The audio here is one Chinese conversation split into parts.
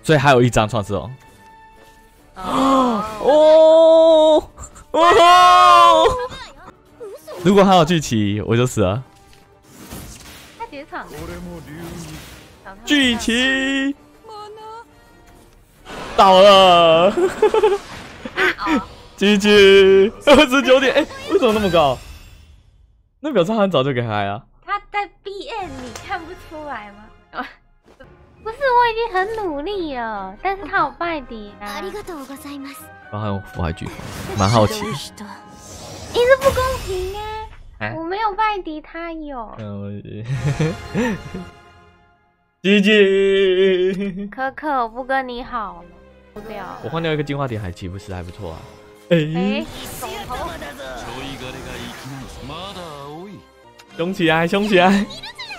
所以还有一张创世龙。 哦， 如果还有聚齐，我就死了。 他结场了。 聚齐倒了。GG 29点，为什么那么高？那表示他很早就给嗨啊。 他在 BN， 你看不出来吗？不是，我已经很努力了，但是他有败敌啊。 然后还有福海巨，蛮好奇。 你是不公平啊！我没有败敌，他有。 GG。 可可，我不跟你好了，不了。 我换掉一个进化点，岂不是还不错啊？凶起来，凶起来！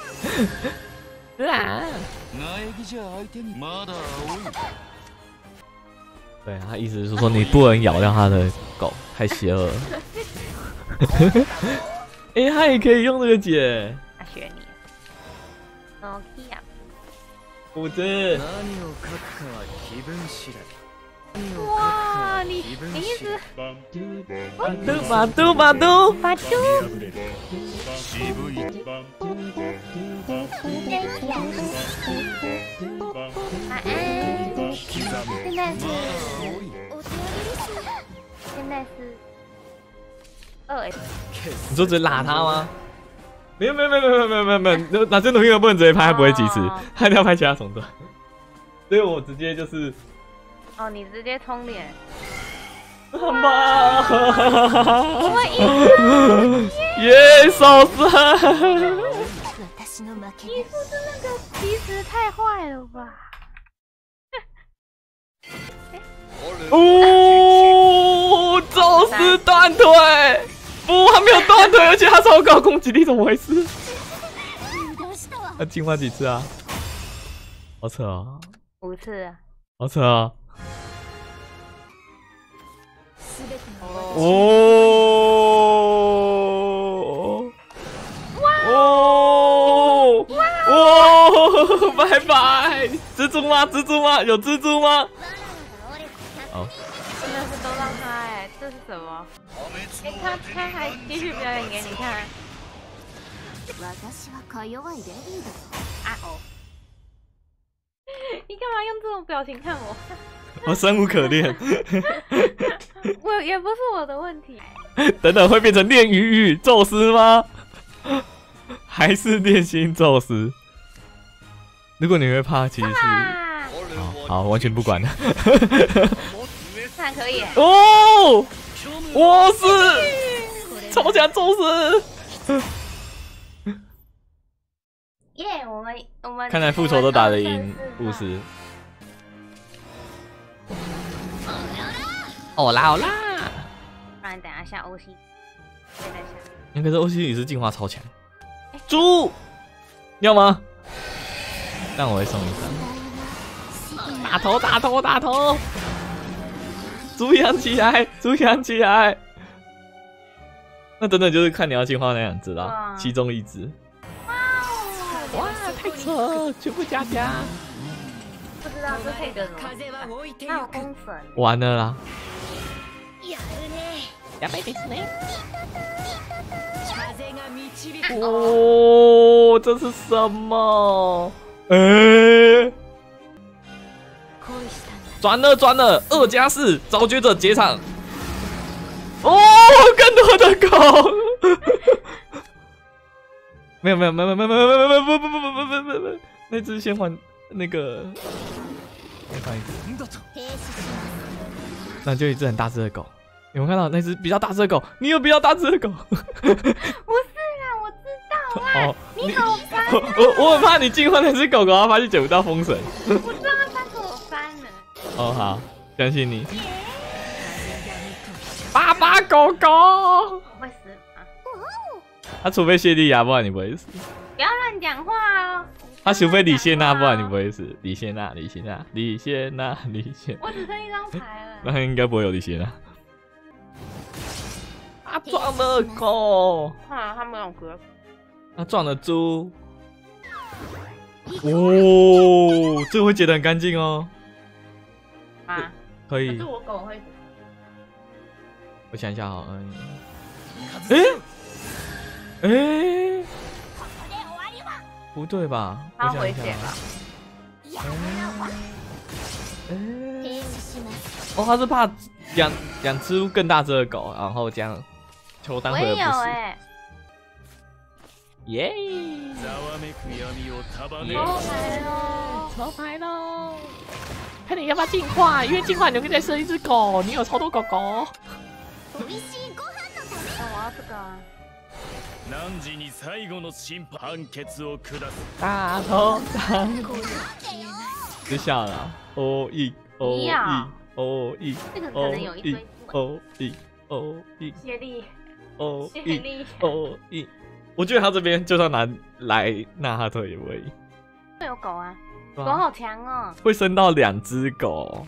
对，他意思是说你不能咬掉他的狗，太邪恶了。他也可以用这个解。 他学你。 虎子。 哇，你一直马都。 晚安。现在是2S。 你说直接拉他吗？没有，拿真的兵不能直接拍，他不会及时，他一定要拍其他手段。所以我直接就是。 哦，你直接冲脸。 妈！ 我们赢了！ 耶，手神！ 你是那个其实太坏了吧？ 哦，宙斯断腿！不，他没有断腿，而且他超高攻击力，怎么回事？他进化几次啊？好扯啊 ！5次。 好扯啊！哦！拜拜！蜘蛛吗？有蜘蛛吗？哦， 真的是都让他这是什么？他还继续表演给你看。啊哦！你干嘛用这种表情看我？ 我生无可恋。 我也不是我的问题。 等等，会变成恋与宙斯吗？还是恋心宙斯？如果你会怕，其实是好，完全不管了。 看可以哦，我是超强宙斯。 耶，我们看来复仇都打得赢巫师。哦啦！不然等下欧西，再下。可是欧西也是进化超强。猪，要吗？但我会送一张。打头！猪养起来！那等等就是看你要进化那两只啦，其中一只。哇，太扯！全部加。 不知道这配个什么？还有风神。 完了啦！哦，这是什么？转了，2+4，召决者结场。哦，更多的狗。没有，不，那只先换那个，再换一只。那就一只很大只的狗。有没有看到那只比较大只的狗？你有比较大只的狗？ 不是啦，我知道啦。哦，你好烦啊！ 我很怕你进化那只狗狗，然后发现捡不到风神。 我知道它给我翻了。 哦，好，相信你。爸爸狗狗会死吗？ 他除非谢利亚，不然你不会死。 不要乱讲话哦。 他除非李谢娜，不然你不会死。李谢娜。我只剩一张牌了。 那应该不会有李谢娜。他撞了狗。 他没有割。 他撞了猪。哦，这个会解得很干净哦。 啊， 可以可是。我狗会。 我想一下好，哎，不对吧？ 它回血了。 哦，他是怕养只更大只的狗，然后这样求单回而不是。耶！抽牌喽！看你要不要进化，因为进化你就可以再生一只狗，你有超多狗狗。 我要这个啊。 大头长，知晓了。哦一哦一哦一， 这个可能有一堆哦一哦一， 谢力哦一哦一。我觉得他这边就算拿来纳哈特也不会赢。 会有狗啊，狗好强哦， 会生到2只狗。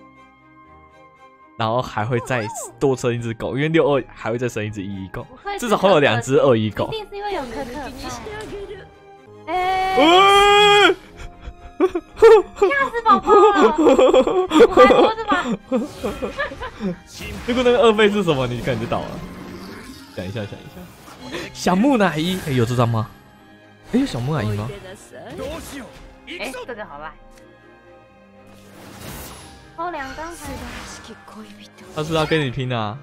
然后还会再多生一只狗，因为62还会再生一只1狗，至少会有2只2狗。 一定是因为有可可派。吓死宝宝了！我还活着吧？ 如果那个2倍是什么，你可能就倒了。想一下。小木乃伊，有这张吗？有小木乃伊吗？ 这个好吧。哦，2张牌。 他是要跟你拼啊！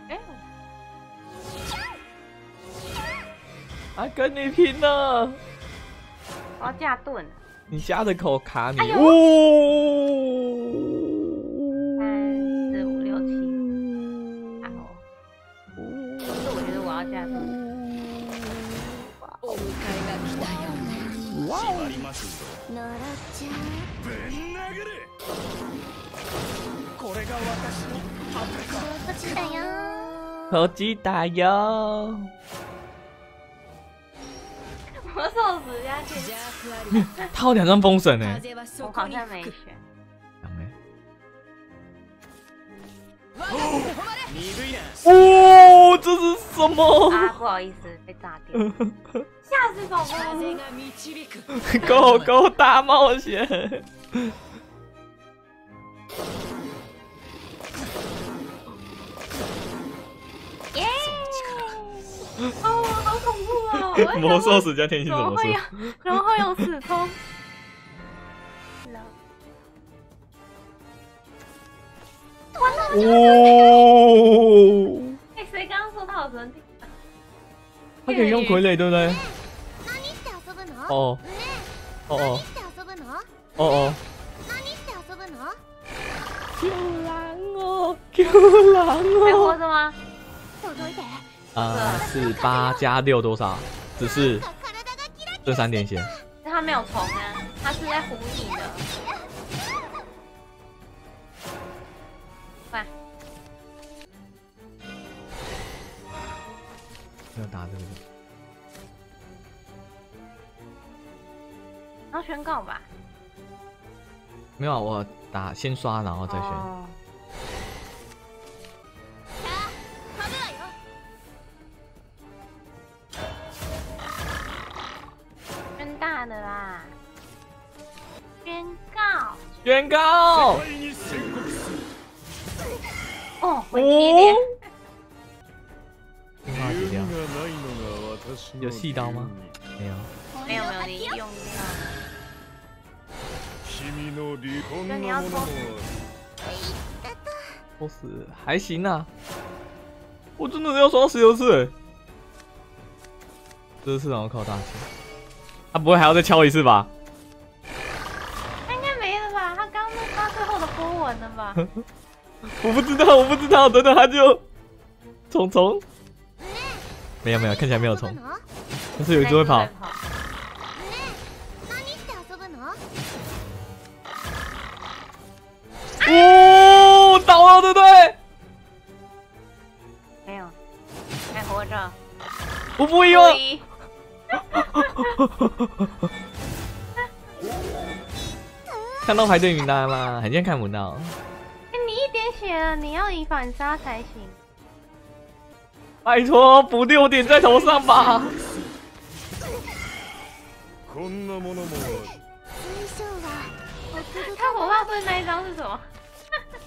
他跟你拼了！ 我要架盾。 你家的口卡你。 哎呦哦 ！3、4、5、6、7。好。我觉得我要架盾。 哇哦！好鸡打哟！ 魔兽死下去。 他有2张封神呢。 我好像没选。 哦，这是什么？ 啊，不好意思，被炸掉。吓死宝宝！ 狗大冒险。 耶！哦，好恐怖哦！ 魔兽死加天性怎么说？ 怎么会有死冲？ 哦！ 谁刚刚说他有人体？ 他可以用傀儡，对不对？哦。Q 狼还活着吗 ？4、8加6多少？只是这3点血。 他没有虫啊，他是在唬你的。快！ 没有打这个。 然后宣告吧。 没有，我打先刷，然后再选。 宣大的啦！ 宣告！ 哦，回击点。 进化几掉？有细刀吗？没有。 没有，你用掉。那你要抽抽死还行啊！我真的要刷16次，这次让我靠大气。他不会还要再敲一次吧？ 他应该没了吧？他刚刚他最后的波纹了吧？ 我不知道，等等他就虫，没有，看起来没有虫，但是有一只会跑。哦，倒了，对不对？ 没有，还活着。 我不意外。看到排队名单吗？很像看不到。 你1点血了，你要以反杀才行。 拜托，补6点在头上吧。 他火炮队那一张是什么？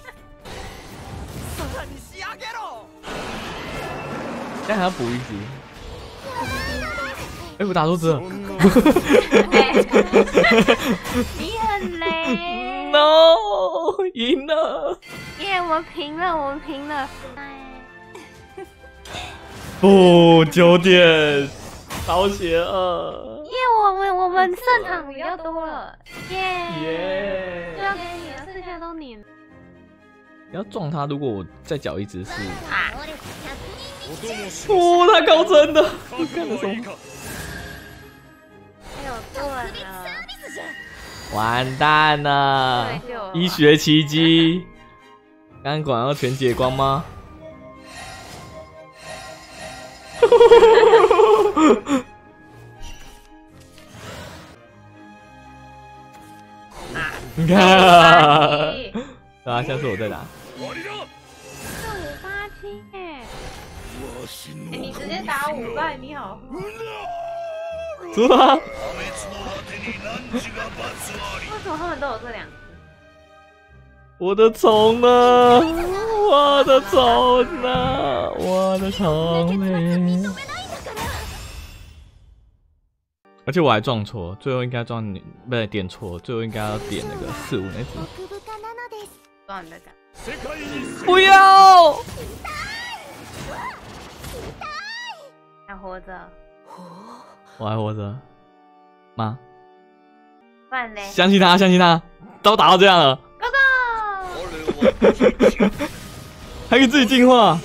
现在还要补一只。哎，我打错字了。 你很雷。 No， 赢了。 耶，我们平了，我们平了。 不，9点，好邪恶。 耶，我们胜场比较多了。耶。就要给你了，剩下都你了。 你要撞他，如果我再搅一只是。 啊！ 哦，他高真的，我干了什么？ 没有盾了， 完蛋了！医学奇迹，钢管要全解光吗？你看，啊，下次我再打。 是587耶！你直接打5败，你好。 是吗？ 为什么他们都有这2只？ 我的虫呢？我的虫呢？我的虫呢？而且我还撞错，最后应该撞你，不对，点错，最后应该要点那个45那只。 撞你的感。 不要！ 还活着。 我还活着吗？ 不然嘞？ 相信他，相信他，都打到这样了。 Go go！ 还可以自己进化。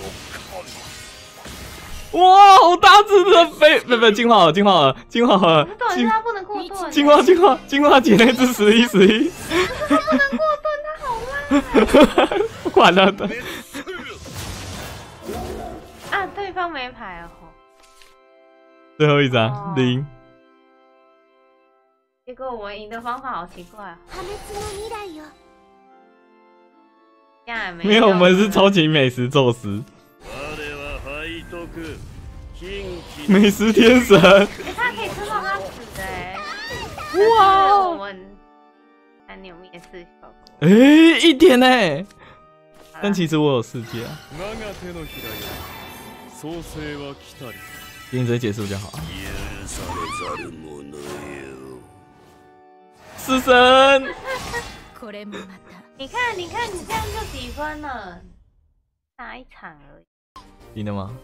哇，好大只的飞，不，进化了，进化了，进化了。 不是，他不能过盾。 进化姐那只11。 他不能过盾，他好烂。 完了的。 啊，对方没牌哦。 最后一张0。 结果我赢的方法好奇怪哦。 没有，我们是超级美食宙斯。美食天神。 他可以吃到他死哎！ 哇！ 我们按钮面试效果。 哎，1点哎！但其实我有4阶啊。给你直接结束就好。死神！ 你看，你这样就几分了？打1场而已。 赢了吗？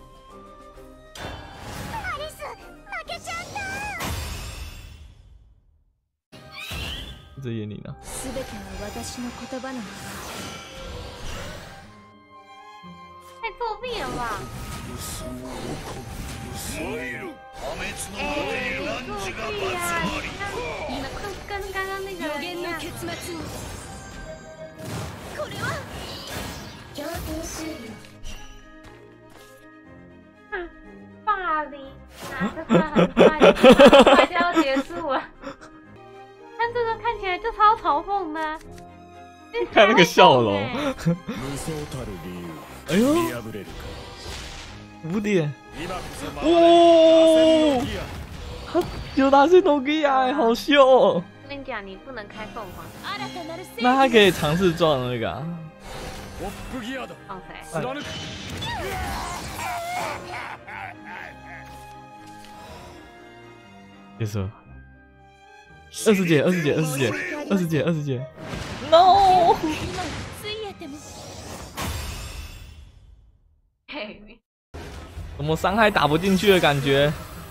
这眼里呢？ 太作弊了吧！哎，作弊啊！跟刚刚那个一样。霸凌，这个很快就要结束了。但这个看起来就超嘲讽的。 看那个笑容。哎呦，5点。哦，他有拿去诺基亚，好秀哦！ 我跟你讲，你不能开凤凰。 那他可以尝试撞那个啊。 放谁？ 结束。20节。No！ 怎么伤害打不进去的感觉？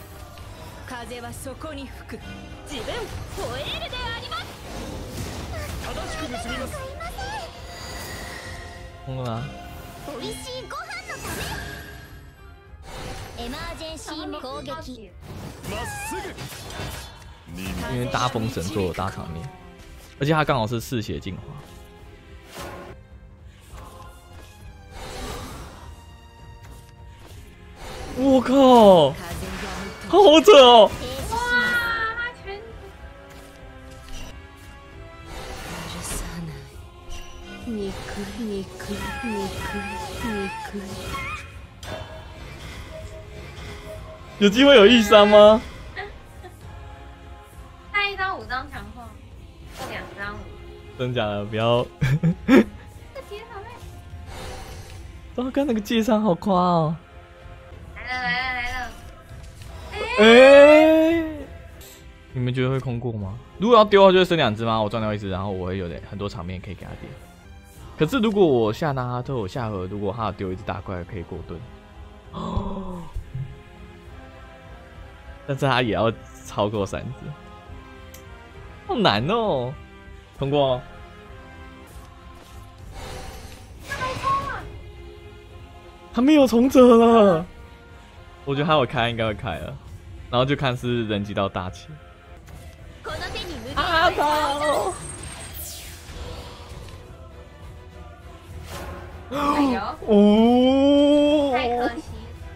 疯了吗？因为大风神做了大场面，而且他刚好是嗜血进化。我靠，好扯哦！ 哇，他全有机会有1伤吗？ 下一张5张强化，这2张5。 真假的？不要。 糟糕，那个界上好夸哦！ 来了！ 你们觉得会空过吗？如果要丢的话，就会剩2只吗？我撞掉1只，然后我会有很多场面可以给他丢。可是如果我下纳哈特，我下河，如果他丢1只大怪，可以过盾。哦。但是他也要超过3只，好难哦！通过。他没有重折了，我觉得他有开，应该会开了，然后就看是人机到大气。啊！操！哦！ 太可惜。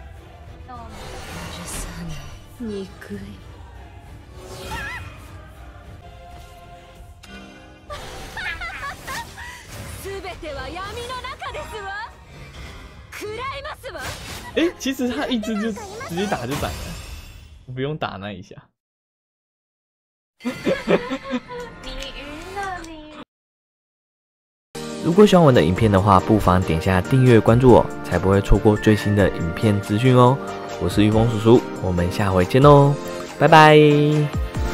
其实他一只就直接打就斩了，不用打那一下。 你晕了你。 如果喜欢我的影片的话，不妨点下订阅关注我，才不会错过最新的影片资讯哦。我是玉峰叔叔，我们下回见喽，拜拜。